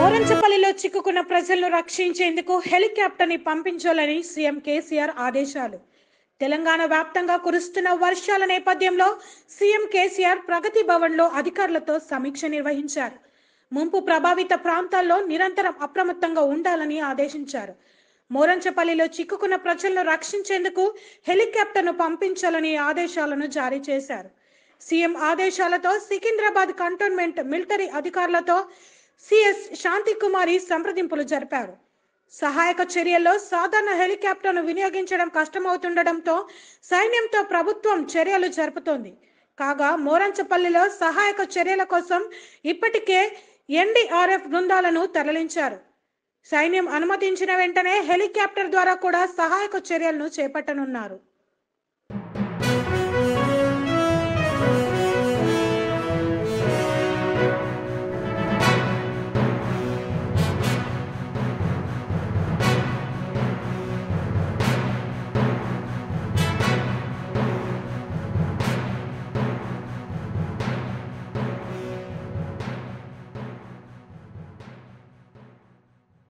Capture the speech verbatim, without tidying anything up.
మోరంచపల్లిలో చిక్కుకున్న ప్రజలను రక్షించేందుకు హెలికాప్టర్ ని పంపించాలని సీఎం కేసీఆర్ ఆదేశాలు. తెలంగాణ వ్యాప్తంగా కురుస్తున్న వర్షాల నేపథ్యంలో సీఎం కేసీఆర్ ప్రగతి భవన్ లో అధికారులతో సమీక్ష నిర్వహించారు. ముంపు ప్రభావిత ప్రాంతాల్లో నిరంతరం అప్రమత్తంగా ఉండాలని ఆదేశించారు. మోరంచపల్లిలో చిక్కుకున్న ప్రజలను రక్షించేందుకు హెలికాప్టర్ను పంపించాలని ఆదేశాలను జారీ చేశారు. సీఎం ఆదేశాలతో సికింద్రాబాద్ కంటోన్మెంట్ మిలిటరీ అధికారులతో సిఎస్ శాంతి కుమారి సంప్రదింపులు జరిపారు. సహాయక చర్యల్లో సాధారణ హెలికాప్టర్ను వినియోగించడం కష్టమవుతుండటంతో సైన్యంతో ప్రభుత్వం చర్యలు జరుపుతోంది. కాగా మోరంచపల్లిలో సహాయక చర్యల కోసం ఇప్పటికే ఎన్డీఆర్ఎఫ్ బృందాలను తరలించారు. సైన్యం అనుమతించిన వెంటనే హెలికాప్టర్ ద్వారా కూడా సహాయక చర్యలను చేపట్టనున్నారు.